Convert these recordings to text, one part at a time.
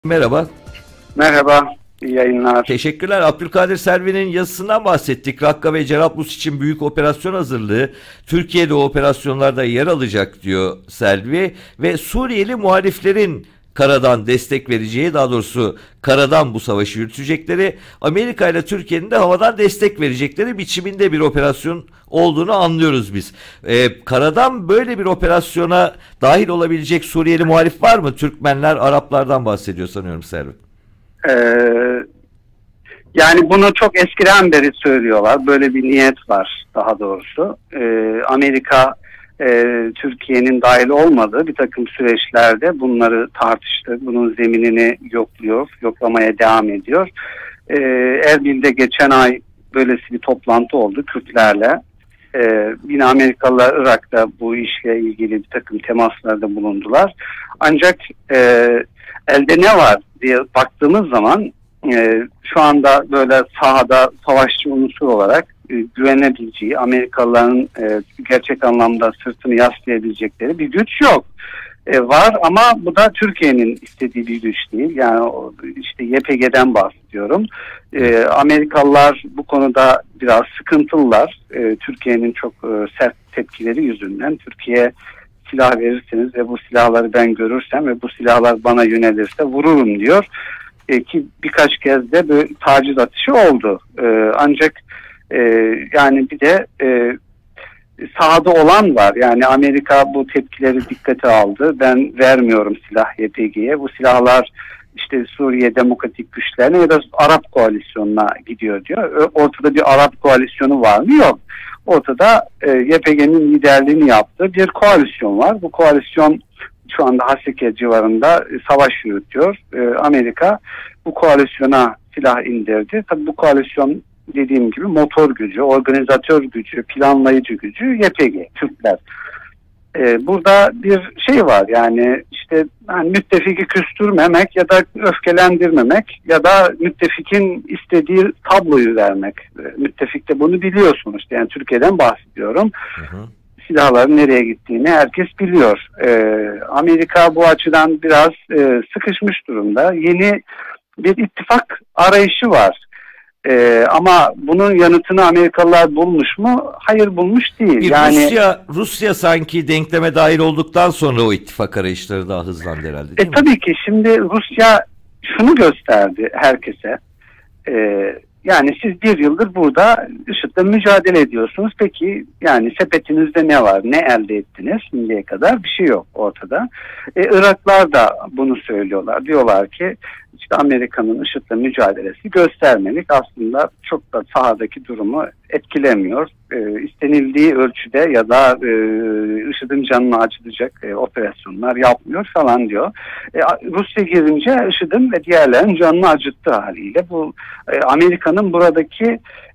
Merhaba. Merhaba, iyi yayınlar. Teşekkürler. Abdülkadir Selvi'nin yazısından bahsettik. Rakka ve Cerablus için büyük operasyon hazırlığı. Türkiye'de o operasyonlarda yer alacak diyor Selvi. Ve Suriyeli muhaliflerin karadan destek vereceği, daha doğrusu karadan bu savaşı yürütecekleri, Amerika ile Türkiye'nin de havadan destek verecekleri biçiminde bir operasyon olduğunu anlıyoruz biz. Karadan böyle bir operasyona dahil olabilecek Suriyeli muhalif var mı? Türkmenler, Araplardan bahsediyor sanıyorum Selvi. Yani bunu çok eskiden beri söylüyorlar. Böyle bir niyet var daha doğrusu. Amerika Türkiye'nin dahil olmadığı bir takım süreçlerde bunları tartıştı. Bunun zeminini yokluyor, yoklamaya devam ediyor. Erbil'de geçen ay böylesi bir toplantı oldu Kürtlerle. Yine Amerikalılar Irak'ta bu işle ilgili bir takım temaslarda bulundular. Ancak elde ne var diye baktığımız zaman şu anda böyle sahada savaşçı unsur olarak güvenebileceği, Amerikalıların gerçek anlamda sırtını yaslayabilecekleri bir güç yok. Var ama bu da Türkiye'nin istediği bir güç değil. Yani işte YPG'den bahsediyorum. Amerikalılar bu konuda biraz sıkıntılılar. Türkiye'nin çok sert tepkileri yüzünden Türkiye silah verirseniz ve bu silahları ben görürsem ve bu silahlar bana yönelirse vururum diyor. Ki birkaç kez de böyle taciz atışı oldu. Ancak yani bir de sahada olan var. Yani Amerika bu tepkileri dikkate aldı. Ben vermiyorum silah YPG'ye. Bu silahlar işte Suriye Demokratik Güçlerine ya da Arap koalisyonuna gidiyor diyor. Ortada bir Arap koalisyonu var mı? Yok. Ortada YPG'nin liderliğini yaptığı bir koalisyon var. Bu koalisyon şu anda Haseke civarında savaş yürütüyor. Amerika bu koalisyona silah indirdi. Tabii bu koalisyon dediğim gibi motor gücü, organizatör gücü, planlayıcı gücü YPG, Türkler. Burada bir şey var yani işte yani müttefiki küstürmemek ya da öfkelendirmemek ya da müttefikin istediği tabloyu vermek. Müttefik de bunu biliyor sonuçta. Yani Türkiye'den bahsediyorum. Silahların nereye gittiğini herkes biliyor. Amerika bu açıdan biraz sıkışmış durumda. Yeni bir ittifak arayışı var. Ama bunun yanıtını Amerikalılar bulmuş mu? Hayır, bulmuş değil. Yani Rusya sanki denkleme dahil olduktan sonra o ittifak arayışları daha hızlandı herhalde, değil mi? Tabii ki şimdi Rusya şunu gösterdi herkese. Yani siz bir yıldır burada IŞİD'le mücadele ediyorsunuz. Peki yani sepetinizde ne var? Ne elde ettiniz şimdiye kadar? Bir şey yok ortada. Iraklılar da bunu söylüyorlar. Diyorlar ki işte Amerika'nın IŞİD'le mücadelesi göstermelik. Aslında çok da sahadaki durumu etkilemiyor. İstenildiği ölçüde ya da IŞİD'in canını acıtacak operasyonlar yapmıyor falan diyor. Rusya girince IŞİD'in ve diğerlerinin canını acıttı haliyle. Bu Amerika'nın buradaki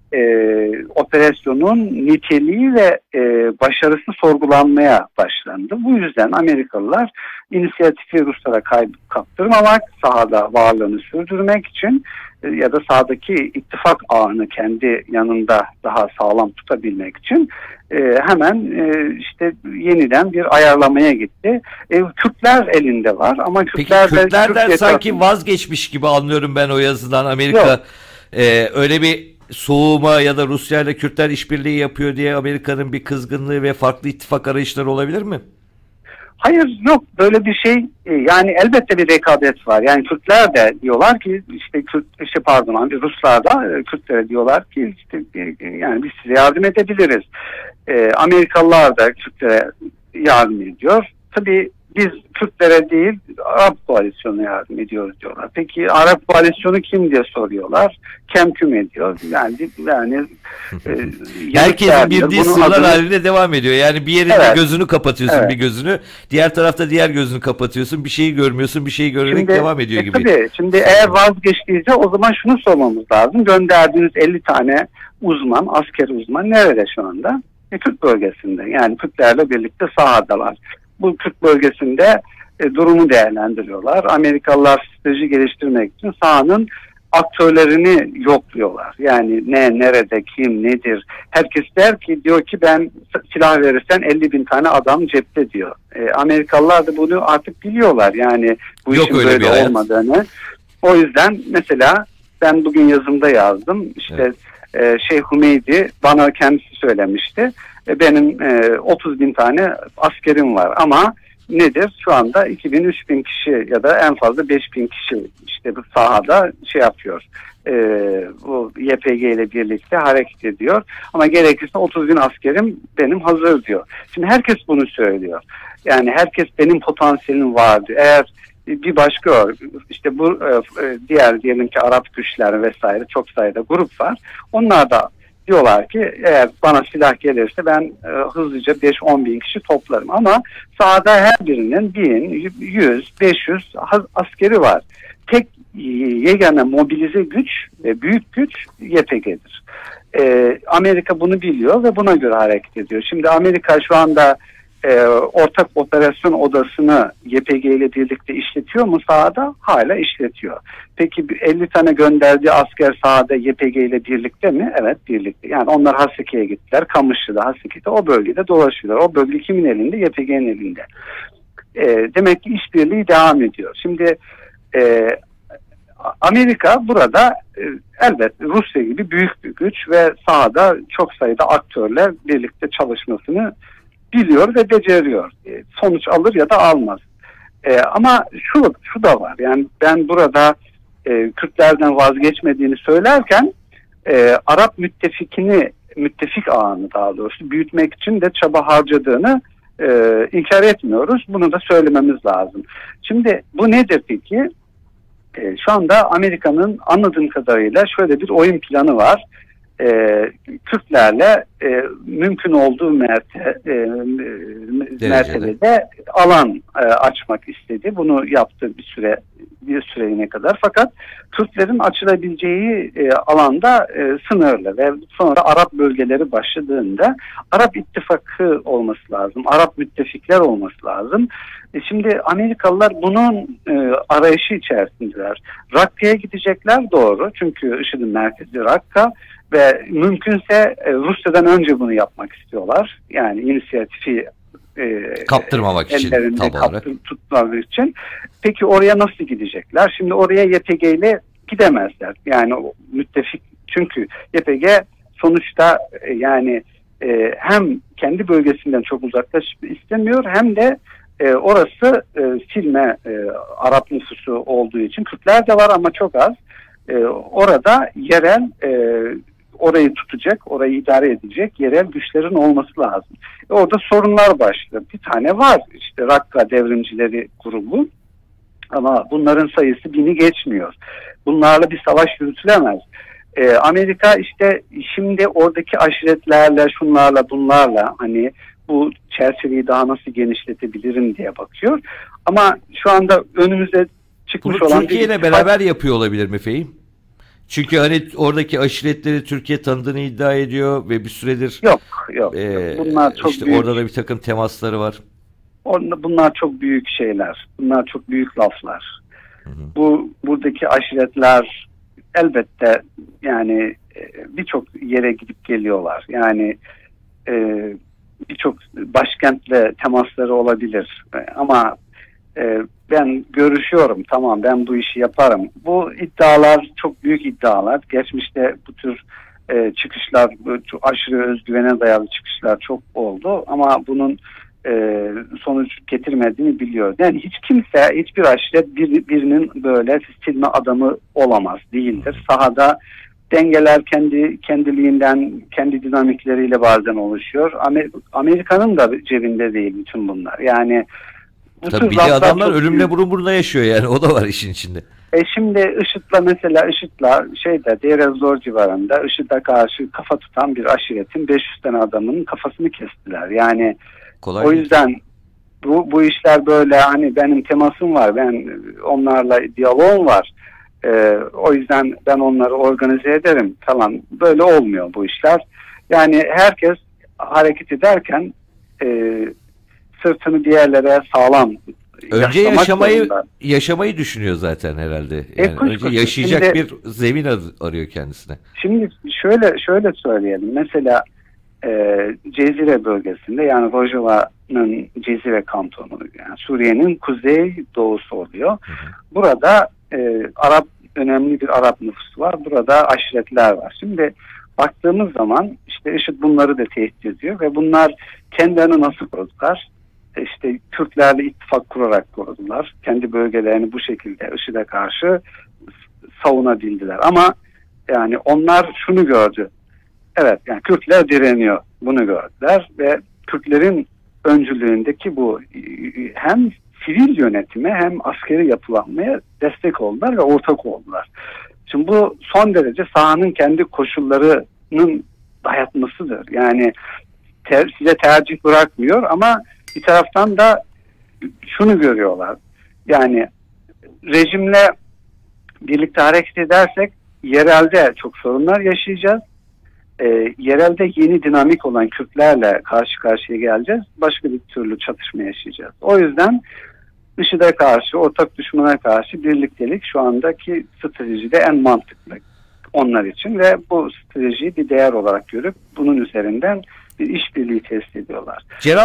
operasyonun niteliği ve başarısı sorgulanmaya başlandı. Bu yüzden Amerikalılar inisiyatifi Ruslara kaptırmamak, sahada varlığını sürdürmek için ya da sahadaki ittifak ağını kendi yanında daha sağlam tutabilmek için hemen işte yeniden bir ayarlamaya gitti. Kürtler elinde var ama Kürtler peki Kürtlerden sanki vazgeçmiş gibi anlıyorum ben o yazıdan. Amerika öyle bir soğuma ya da Rusya ile Kürtler işbirliği yapıyor diye Amerika'nın bir kızgınlığı ve farklı ittifak arayışları olabilir mi? Hayır, yok böyle bir şey. Yani elbette bir rekabet var. Yani Kürtler de diyorlar ki işte Ruslar da Kürtlere diyorlar ki işte yani biz size yardım edebiliriz. Amerikalılar da Kürtlere yardım ediyor. Tabii biz Kürtlere değil Arap koalisyonuna yardım ediyoruz diyorlar. Peki Arap koalisyonu kim diye soruyorlar. Küm ediyor. Yani herkesin bildiği sırlar halinde devam ediyor. Yani bir yerinde gözünü kapatıyorsun, bir gözünü. Diğer tarafta diğer gözünü kapatıyorsun. Bir şeyi görmüyorsun, bir şeyi görerek devam ediyor gibi. Tabii. Şimdi eğer vazgeçtiyse o zaman şunu sormamız lazım. Gönderdiğiniz 50 tane uzman, asker uzman nerede şu anda? Kürt bölgesinde. Yani Kürtlerle birlikte sahadalar. Bu Kürt bölgesinde durumu değerlendiriyorlar. Amerikalılar strateji geliştirmek için sahanın aktörlerini yokluyorlar. Yani ne, nerede, kim, nedir? Herkes diyor ki ben silah verirsen 50 bin tane adam cepte diyor. Amerikalılar da bunu artık biliyorlar. Yani bu Yok işin öyle böyle bir olmadığını. O yüzden mesela ben bugün yazımda yazdım. İşte Şeyh Hümeydi bana kendisi söylemişti. Benim 30 bin tane askerim var ama nedir? Şu anda 2000-3000 kişi ya da en fazla 5000 kişi işte bu sahada şey yapıyor. Bu YPG ile birlikte hareket ediyor. Ama gerekirse 30 bin askerim benim hazır diyor. Şimdi herkes bunu söylüyor. Yani herkes benim potansiyelim var diyor. Eğer bir başka işte bu diğer diyelim ki Arap güçler vesaire çok sayıda grup var. Onlar da diyorlar ki eğer bana silah gelirse ben hızlıca 5-10 bin kişi toplarım. Ama sahada her birinin 1000, 100, 500 askeri var. Tek yegane mobilize güç ve büyük güç YPG'dir. Amerika bunu biliyor ve buna göre hareket ediyor. Şimdi Amerika şu anda ortak operasyon odasını YPG ile birlikte işletiyor mu sahada? Hala işletiyor. Peki 50 tane gönderdiği asker sahada YPG ile birlikte mi? Evet, birlikte. Yani onlar Haseke'ye gittiler. Kamışlı'da, Haseke'de o bölgede dolaşıyorlar. O bölge kimin elinde? YPG'nin elinde. Demek ki işbirliği devam ediyor. Şimdi Amerika burada elbette Rusya gibi büyük bir güç ve sahada çok sayıda aktörle birlikte çalışmasını biliyor ve beceriyor. Sonuç alır ya da almaz. Ama şu da var. Yani ben burada Kürtlerden vazgeçmediğini söylerken Arap müttefik ağını daha doğrusu büyütmek için de çaba harcadığını inkar etmiyoruz. Bunu da söylememiz lazım. Şimdi bu nedir peki? Şu anda Amerika'nın anladığım kadarıyla şöyle bir oyun planı var. Kürtlerle mümkün olduğu mertebede alan açmak istedi. Bunu yaptı bir süreliğine kadar. Fakat Kürtlerin açılabileceği alanda sınırlı ve sonra Arap bölgeleri başladığında Arap ittifakı olması lazım. Arap müttefikler olması lazım. Şimdi Amerikalılar bunun arayışı içerisindeler. Rakka'ya gidecekler doğru. Çünkü IŞİD'in merkezi Rakka. Ve mümkünse Rusya'dan önce bunu yapmak istiyorlar. Yani inisiyatifi kaptırmamak için, tutmak için. Peki oraya nasıl gidecekler? Şimdi oraya YPG ile gidemezler. Yani müttefik, çünkü YPG sonuçta yani hem kendi bölgesinden çok uzaklaşıp istemiyor hem de orası silme Arap nüfusu olduğu için. Kürtler de var ama çok az. Orada yerel orayı tutacak, orayı idare edecek yerel güçlerin olması lazım. Orada sorunlar başlıyor. Bir tane var işte Rakka devrimcileri grubu ama bunların sayısı 1000'i geçmiyor. Bunlarla bir savaş yürütülemez. Amerika işte şimdi oradaki aşiretlerle, şunlarla, bunlarla hani bu çerçeveyi daha nasıl genişletebilirim diye bakıyor. Ama şu anda önümüze çıkmış bunu olan... Türkiye ile beraber yapıyor olabilir mi Fehim? Çünkü hani oradaki aşiretleri Türkiye tanıdığını iddia ediyor ve bir süredir yok. Bunlar çok işte büyük. Orada da bir takım temasları var. Bunlar çok büyük şeyler. Bunlar çok büyük laflar. Buradaki aşiretler elbette yani birçok yere gidip geliyorlar. Yani birçok başkentle temasları olabilir. Ama ben görüşüyorum, tamam ben bu işi yaparım. Bu iddialar çok büyük iddialar. Geçmişte bu tür çıkışlar, aşırı özgüvene dayalı çıkışlar çok oldu. Ama bunun sonuç getirmediğini biliyor. Yani hiç kimse, hiçbir aşiret birinin böyle silme adamı olamaz, değildir. Sahada dengeler kendiliğinden, kendi dinamikleriyle bazen oluşuyor. Amerika'nın da cebinde değil bütün bunlar. Yani tabii bir de adamlar ölümle burun buruna yaşıyor yani. O da var işin içinde. Şimdi IŞİD'le Deir ez-Zor civarında IŞİD'e karşı kafa tutan bir aşiretin 500 tane adamının kafasını kestiler. Yani kolay o yüzden bu işler böyle hani benim temasım var. Ben onlarla diyaloğum var. O yüzden ben onları organize ederim falan. Böyle olmuyor bu işler. Yani herkes hareket ederken sırtını bir yerlere sağlam Önce yaşamak zorunda. yaşamayı düşünüyor zaten herhalde. Yani önce yaşayacak şimdi, bir zemin arıyor kendisine. Şimdi şöyle söyleyelim. Mesela Cezire bölgesinde, yani Rojava'nın Cezire kantonu, yani Suriye'nin kuzey doğusu oluyor. Hı hı. Burada önemli bir Arap nüfusu var. Burada aşiretler var. Şimdi baktığımız zaman işte IŞİD bunları da tehdit ediyor ve bunlar kendilerini nasıl korudular? İşte Kürtlerle ittifak kurarak korudular. Kendi bölgelerini bu şekilde IŞİD'e karşı savunabildiler. Ama yani onlar şunu gördü. Evet, yani Kürtler direniyor. Bunu gördüler ve Kürtlerin öncülüğündeki bu hem sivil yönetime hem askeri yapılanmaya destek oldular ve ortak oldular. Şimdi bu son derece sahanın kendi koşullarının dayatmasıdır. Yani size tercih bırakmıyor ama bir taraftan da şunu görüyorlar. Yani rejimle birlikte hareket edersek yerelde çok sorunlar yaşayacağız. Yerelde yeni dinamik olan Kürtlerle karşı karşıya geleceğiz. Başka bir türlü çatışma yaşayacağız. O yüzden IŞİD'e karşı, ortak düşmana karşı birliktelik şu andaki stratejide en mantıklı onlar için ve bu stratejiyi bir değer olarak görüp bunun üzerinden bir işbirliği test ediyorlar.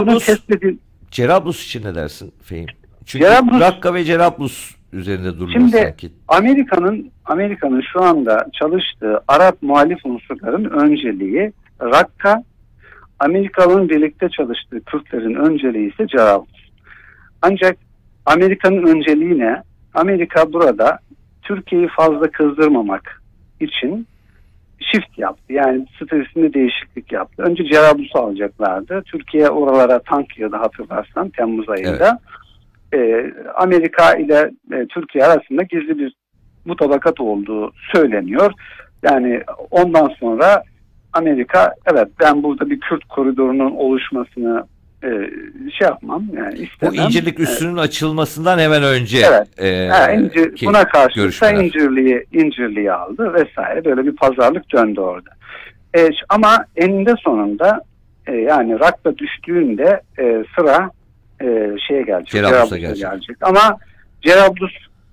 Cerablus için ne dersin Fehim? Çünkü Rakka ve Cerablus üzerinde duruluyor sanki. Amerika'nın şu anda çalıştığı Arap muhalif unsurların önceliği Rakka, Amerikalı'nın birlikte çalıştığı Kürtlerin önceliği ise Cerablus. Ancak Amerika'nın önceliği ne? Amerika burada Türkiye'yi fazla kızdırmamak için shift yaptı. Yani stratejisinde değişiklik yaptı. Önce Cerablus'u alacaklardı. Türkiye oralara tank yığdı, hatırlarsan Temmuz ayında. Evet. Amerika ile Türkiye arasında gizli bir mutabakat olduğu söyleniyor. Yani ondan sonra Amerika, evet ben burada bir Kürt koridorunun oluşmasını yapmam, yani istemem. Bu İncirlik üssünün açılmasından hemen önce. Evet. Buna karşı da İncirliği aldı vesaire, böyle bir pazarlık döndü orada. Ama eninde sonunda yani Rakka düştüğünde sıra şeye gelecek. Cerablus'a gelecek. Ama Cerablus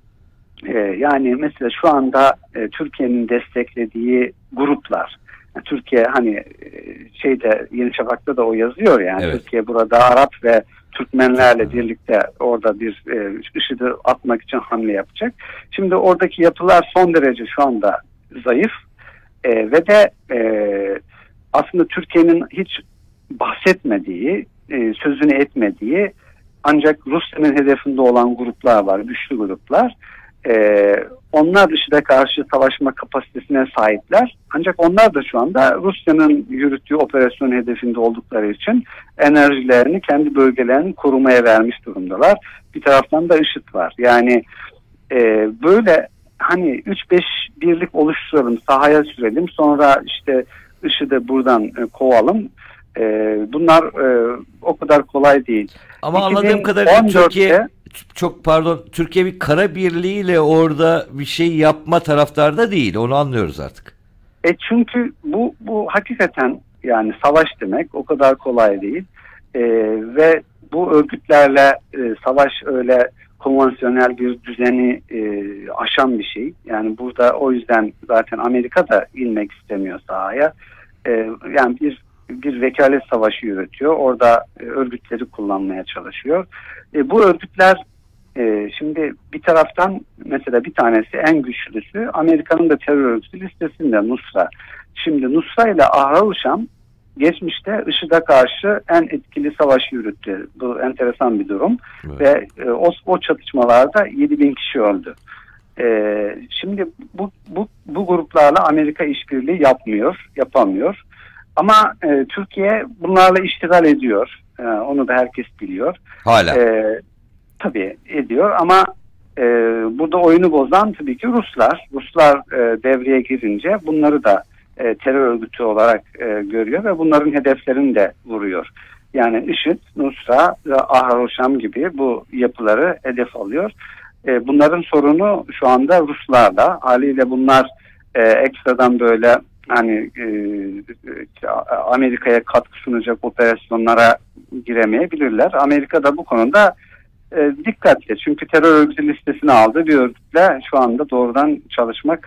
yani mesela şu anda Türkiye'nin desteklediği gruplar, Türkiye hani Yeni Şafak'ta da o yazıyor yani, evet. Türkiye burada Arap ve Türkmenlerle birlikte orada bir IŞİD'i atmak için hamle yapacak. Şimdi oradaki yapılar son derece şu anda zayıf ve de aslında Türkiye'nin hiç bahsetmediği, sözünü etmediği, ancak Rusya'nın hedefinde olan gruplar var, güçlü gruplar. Onlar IŞİD'e karşı savaşma kapasitesine sahipler. Ancak onlar da şu anda Rusya'nın yürüttüğü operasyon hedefinde oldukları için enerjilerini, kendi bölgelerini korumaya vermiş durumdalar. Bir taraftan da IŞİD var. Yani böyle hani 3-5 birlik oluşturalım, sahaya sürelim, sonra işte IŞİD'i buradan kovalım. Bunlar o kadar kolay değil. Ama anladığım kadarıyla Türkiye bir kara birliğiyle orada bir şey yapma taraftarda değil. Onu anlıyoruz artık. Çünkü bu hakikaten yani savaş demek o kadar kolay değil. Ve bu örgütlerle savaş öyle konvansiyonel bir düzeni aşan bir şey. Yani burada o yüzden zaten Amerika da inmek istemiyor sahaya. Yani bir vekalet savaşı yürütüyor. Orada örgütleri kullanmaya çalışıyor. Bu örgütler şimdi bir taraftan mesela bir tanesi, en güçlüsü, Amerika'nın da terör örgütü listesinde Nusra. Şimdi Nusra ile Ahrar-ı-Şam geçmişte IŞİD'e karşı en etkili savaşı yürüttü. Bu enteresan bir durum. Evet. Ve o çatışmalarda 7.000 kişi öldü. Şimdi bu gruplarla Amerika işbirliği yapamıyor. Ama Türkiye bunlarla iştigal ediyor. Onu da herkes biliyor. Hala. Tabii ediyor ama burada oyunu bozan tabii ki Ruslar. Ruslar devreye girince bunları da terör örgütü olarak görüyor ve bunların hedeflerini de vuruyor. Yani IŞİD, Nusra ve Ahrar-ı-Şam gibi bu yapıları hedef alıyor. Bunların sorunu şu anda Ruslarla. Haliyle bunlar ekstradan böyle hani Amerika'ya katkı sunacak operasyonlara giremeyebilirler. Amerika da bu konuda dikkatli. Çünkü terör örgütü listesine aldığı bir örgütle şu anda doğrudan çalışmak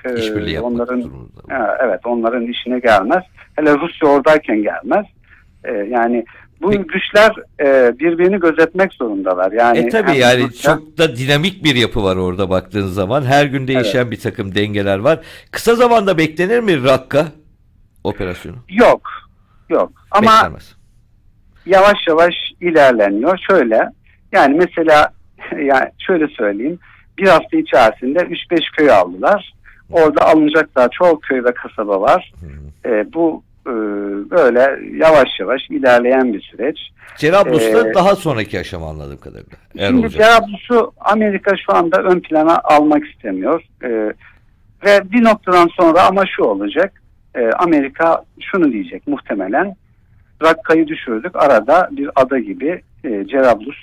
onların işine gelmez. Hele Rusya oradayken gelmez. Yani bu güçler birbirini gözetmek zorundalar. Yani tabii yani çok da dinamik bir yapı var orada baktığınız zaman. Her gün değişen bir takım dengeler var. Kısa zamanda beklenir mi Rakka operasyonu? Yok. Ama beklenmez. Yavaş yavaş ilerleniyor. Şöyle, yani mesela yani şöyle söyleyeyim. Bir hafta içerisinde 3-5 köy aldılar. Orada alınacak daha çok köy ve kasaba var. Bu böyle yavaş yavaş ilerleyen bir süreç. Cerablus'ta daha sonraki aşama anladığım kadarıyla. Şimdi Cerablus'u Amerika şu anda ön plana almak istemiyor. Ve bir noktadan sonra ama şu olacak. Amerika şunu diyecek muhtemelen. Rakka'yı düşürdük. Arada bir ada gibi Cerablus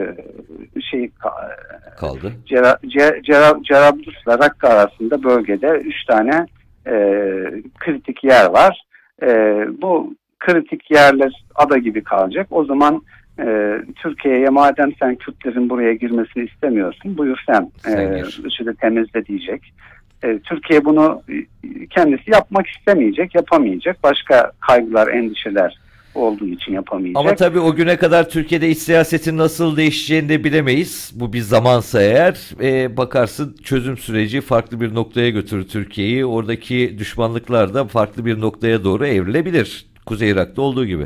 kaldı. Cerablus'la Rakka arasında bölgede 3 tane kritik yer var. Bu kritik yerler ada gibi kalacak. O zaman Türkiye'ye madem sen Kürtlerin buraya girmesini istemiyorsun, buyur sen ışığı temizle diyecek. Türkiye bunu kendisi yapmak istemeyecek, yapamayacak. Başka kaygılar, endişeler olduğu için yapamayacak. Ama tabii o güne kadar Türkiye'de iç siyasetin nasıl değişeceğini de bilemeyiz. Bu bir zamansa eğer bakarsın çözüm süreci farklı bir noktaya götürür Türkiye'yi. Oradaki düşmanlıklar da farklı bir noktaya doğru evrilebilir. Kuzey Irak'ta olduğu gibi.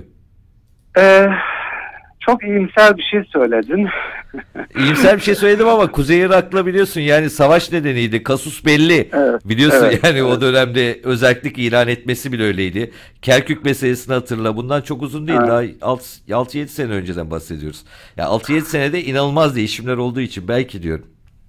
Çok iyimser bir şey söyledin. İyimser bir şey söyledim ama Kuzey Irak'la biliyorsun yani savaş nedeniydi. Kasus belli. Biliyorsun o dönemde özellik ilan etmesi bile öyleydi. Kerkük meselesini hatırla. Bundan çok uzun değil. Daha 6-7 sene önceden bahsediyoruz. Ya 6-7 senede inanılmaz değişimler olduğu için belki diyorum.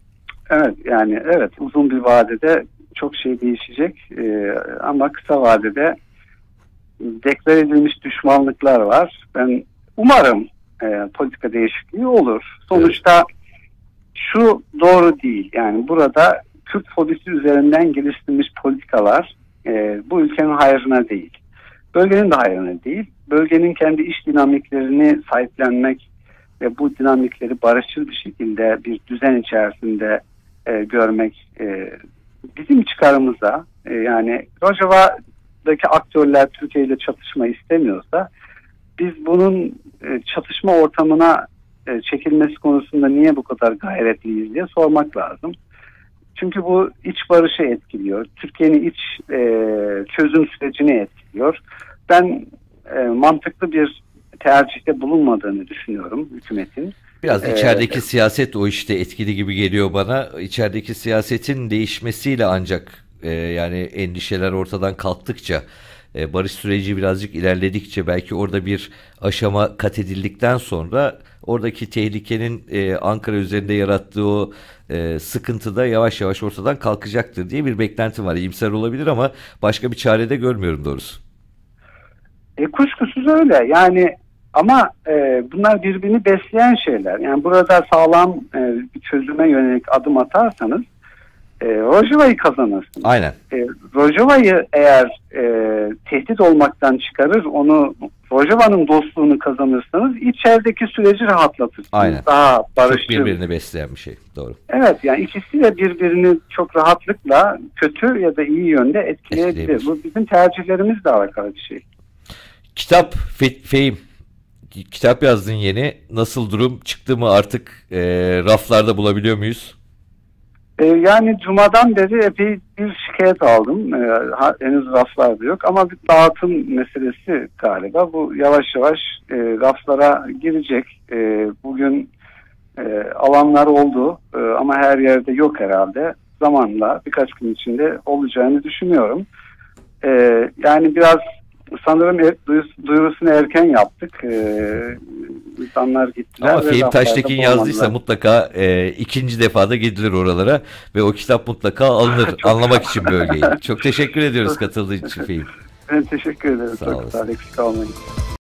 Evet uzun bir vadede çok şey değişecek. Ama kısa vadede deklar edilmiş düşmanlıklar var. Ben umarım politika değişikliği olur. Sonuçta şu doğru değil. Yani burada Kürt fobisi üzerinden geliştirilmiş politikalar bu ülkenin hayrına değil. Bölgenin de hayrına değil. Bölgenin kendi iş dinamiklerini sahiplenmek ve bu dinamikleri barışçıl bir şekilde bir düzen içerisinde görmek bizim çıkarımıza yani Rojava'daki aktörler Türkiye ile çatışma istemiyorsa biz bunun çatışma ortamına çekilmesi konusunda niye bu kadar gayretliyiz diye sormak lazım. Çünkü bu iç barışı etkiliyor. Türkiye'nin iç çözüm sürecini etkiliyor. Ben mantıklı bir tercihte bulunmadığını düşünüyorum hükümetin. Biraz içerideki siyaset o işte etkili gibi geliyor bana. İçerideki siyasetin değişmesiyle ancak yani endişeler ortadan kalktıkça barış süreci birazcık ilerledikçe belki orada bir aşama kat edildikten sonra oradaki tehlikenin Ankara üzerinde yarattığı o sıkıntı da yavaş yavaş ortadan kalkacaktır diye bir beklentim var. İyimser olabilir ama başka bir çare de görmüyorum doğrusu. Kuşkusuz öyle yani ama bunlar birbirini besleyen şeyler. Yani burada sağlam bir çözüme yönelik adım atarsanız Rojava'yı kazanırsınız. Aynen. Rojava'yı eğer tehdit olmaktan çıkarır, onu Rojava'nın dostluğunu kazanırsanız içerideki süreci rahatlatırsınız. Aynen. Daha barışçıl. Çok birbirini besleyen bir şey. Doğru. Evet yani ikisi de birbirini çok rahatlıkla kötü ya da iyi yönde etkileyebilir. Bu bizim tercihlerimizle alakalı bir şey. Kitap Fehim. Kitap yazdın yeni. Nasıl durum? Çıktı mı artık raflarda bulabiliyor muyuz? Yani Cuma'dan beri epey bir şikayet aldım. Henüz raflarda yok ama bir dağıtım meselesi galiba. Bu yavaş yavaş raflara girecek. Bugün alanlar oldu ama her yerde yok herhalde. Zamanla birkaç gün içinde olacağını düşünüyorum. Yani biraz sanırım duyurusunu erken yaptık. İnsanlar gittiler. Ama Fehim Taştekin yazdıysa mutlaka ikinci defada gidilir oralara ve o kitap mutlaka alınır anlamak için bölgeyi. Çok teşekkür ediyoruz katıldığın için Fehim. Ben teşekkür ederim. Sağ olasın. Çok eksik olmayın.